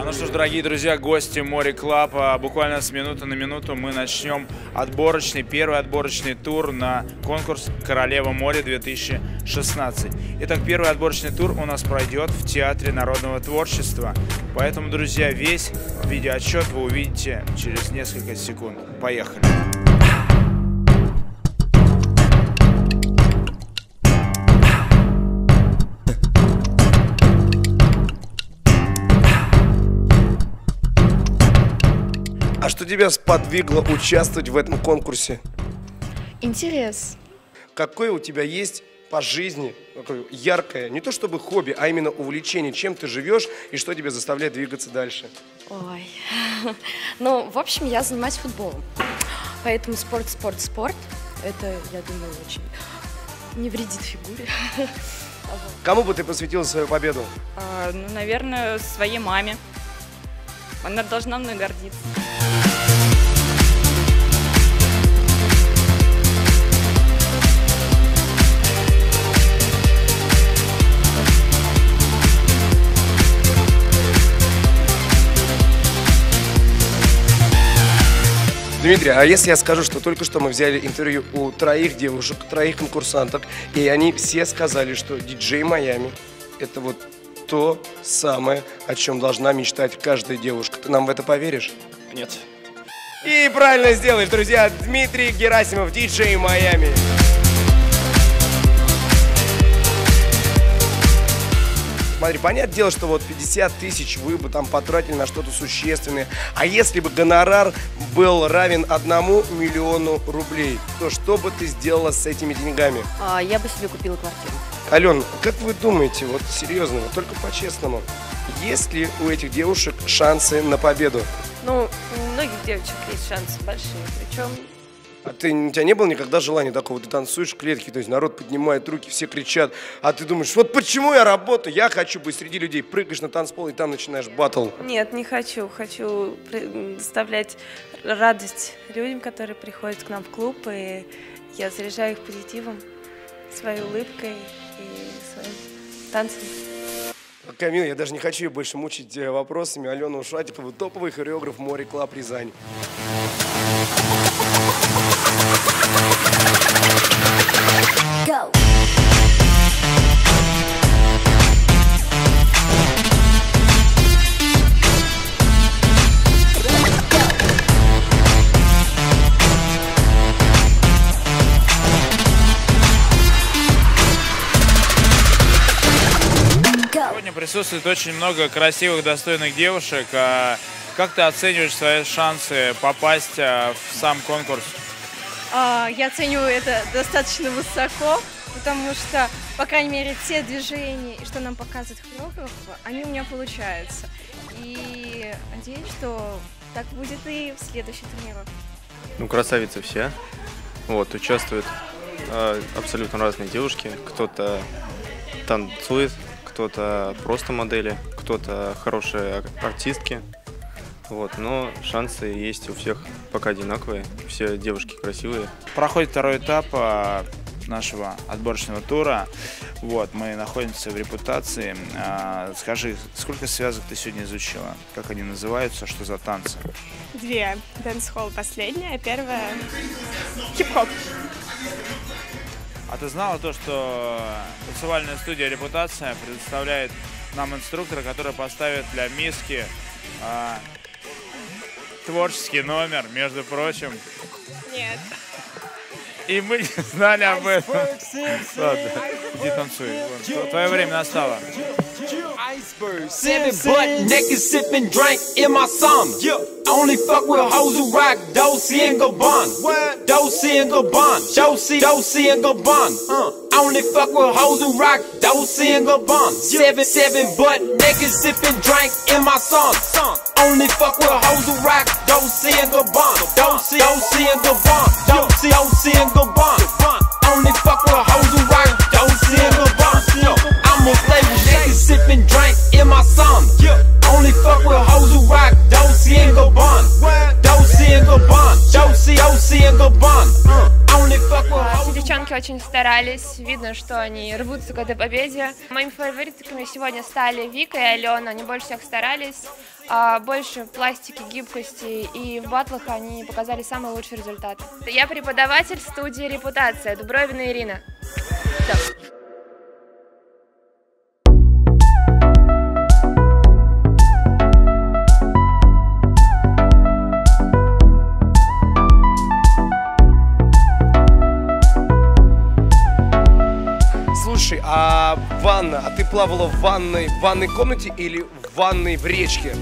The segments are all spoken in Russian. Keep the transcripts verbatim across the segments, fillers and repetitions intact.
Ну что ж, дорогие друзья, гости Море Клаб, буквально с минуты на минуту мы начнем отборочный, первый отборочный тур на конкурс «Королева моря две тысячи шестнадцать». Итак, первый отборочный тур у нас пройдет в Театре народного творчества. Поэтому, друзья, весь видеоотчет вы увидите через несколько секунд. Поехали! А что тебя сподвигло участвовать в этом конкурсе? Интерес. Какое у тебя есть по жизни такое яркое, не то чтобы хобби, а именно увлечение, чем ты живешь и что тебя заставляет двигаться дальше? Ой. Ну, в общем, я занимаюсь футболом. Поэтому спорт, спорт, спорт. Это, я думаю, очень не вредит фигуре. Кому бы ты посвятила свою победу? А, ну, наверное, своей маме. Она должна мной гордиться. Дмитрий, а если я скажу, что только что мы взяли интервью у троих девушек, троих конкурсанток, и они все сказали, что диджей Майами – это вот то самое, о чем должна мечтать каждая девушка. Ты нам в это поверишь? Нет. И правильно сделаешь, друзья. Дмитрий Герасимов, диджей Майами. Смотри, понятное дело, что вот пятьдесят тысяч вы бы там потратили на что-то существенное. А если бы гонорар был равен одному миллиону рублей, то что бы ты сделала с этими деньгами? А, я бы себе купила квартиру. Ален, как вы думаете, вот серьезно, вот только по-честному, есть ли у этих девушек шансы на победу? Ну, у многих девочек есть шансы большие, причем... А ты, у тебя не было никогда желания такого? Ты танцуешь в клетке, то есть народ поднимает руки, все кричат, а ты думаешь, вот почему я работаю? Я хочу быть среди людей, прыгаешь на танцпол и там начинаешь батл. Нет, не хочу. Хочу доставлять радость людям, которые приходят к нам в клуб, и я заряжаю их позитивом, своей улыбкой и своим танцем. Камил, я даже не хочу ее больше мучить вопросами. Алена Ушатикова, топовый хореограф Море Клаб Рязань. Go. Сегодня присутствует очень много красивых, достойных девушек. Как ты оцениваешь свои шансы попасть в сам конкурс? Я ценю это достаточно высоко, потому что, по крайней мере, те движения, что нам показывает хореограф, они у меня получаются. И надеюсь, что так будет и в следующих тренировках. Ну, красавицы все. Вот, участвуют э, абсолютно разные девушки. Кто-то танцует, кто-то просто модели, кто-то хорошие артистки. Вот, но шансы есть у всех пока одинаковые, все девушки красивые. Проходит второй этап нашего отборочного тура. Вот, мы находимся в репутации. Скажи, сколько связок ты сегодня изучила? Как они называются? Что за танцы? Две. Дэнс-холл последняя, первая хип-хоп. А ты знала то, что танцевальная студия «Репутация» предоставляет нам инструктора, который поставит для миски а, творческий номер, между прочим? Нет. И мы не знали об этом. Ладно, иди танцуй. Твое время настало. Sipping butt naked, sipping drink in my summer. Only fuck with hoes who rock Dolce and Gabbana. Dolce and Gabbana. Dolce, Dolce and Gabbana. Uh. Only fuck with hoes who rock Dolce and Gabbana. Seven, seven butt naked, sipping drink in my summer. Only fuck with hoes who rock Dolce and Gabbana. Dolce, Dolce and Gabbana. Dolce, Dolce and Gabbana. Only fuck with hoes who rock Dolce and Gabbana. I'm a slave naked, sipping drink in my summer. Only fuck with hoes who rock Dolce and Gabbana. Dolce and Gabbana. Dolce, Dolce and Gabbana. Only fuck with hoes. девчонки очень старались, видно, что они рвутся к этой победе. Моими фаворитками сегодня стали Вика и Алена, они больше всех старались, больше пластики, гибкости, и в батлах они показали самый лучший результат. Я преподаватель студии «Репутация», Дубровина Ирина. Да. Слушай, а ванна, а ты плавала в ванной, в ванной комнате или в ванной в речке?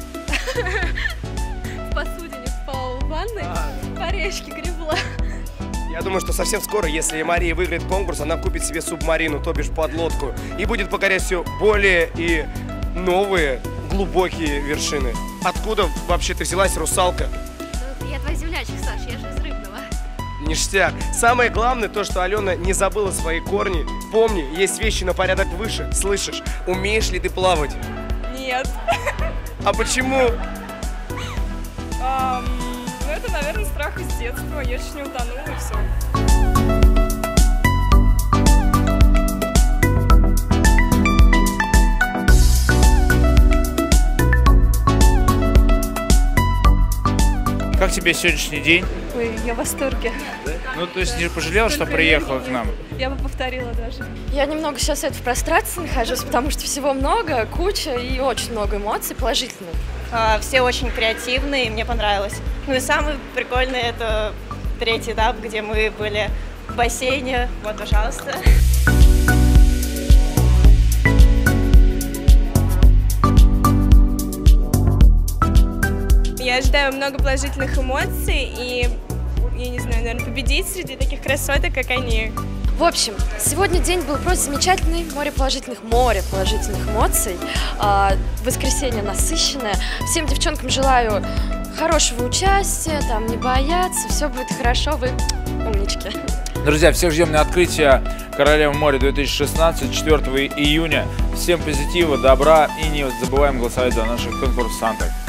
В посудине спала, в ванной, по речке гребла. Я думаю, что совсем скоро, если Мария выиграет конкурс, она купит себе субмарину, то бишь подлодку, и будет покорять все более и новые глубокие вершины. Откуда вообще ты взялась, русалка? Ну, я твоя землячка, Саш, я же из Рыбного. Ништяк. Самое главное то, что Алена не забыла свои корни. Помни, есть вещи на порядок выше. Слышишь, умеешь ли ты плавать? Нет. А почему? Um, ну, это, наверное, страх из детства. Я чуть не утонула, и все. Как тебе сегодняшний день? Ой, я в восторге. Ну, то есть не пожалела, что приехала к нам? Я бы повторила даже. Я немного сейчас это в прострации нахожусь, потому что всего много, куча и очень много эмоций положительных. Все очень креативные, мне понравилось. Ну и самый прикольный — это третий этап, где мы были в бассейне. Вот, пожалуйста. Я ожидаю много положительных эмоций и, я не знаю, наверное, победить среди таких красоток, как они. В общем, сегодня день был просто замечательный, море положительных, море положительных эмоций, воскресенье насыщенное. Всем девчонкам желаю хорошего участия, там не бояться, все будет хорошо, вы умнички. Друзья, всех ждем на открытие Королевы моря две тысячи шестнадцать, четвёртого июня. Всем позитива, добра и не забываем голосовать за наших конкурсантов.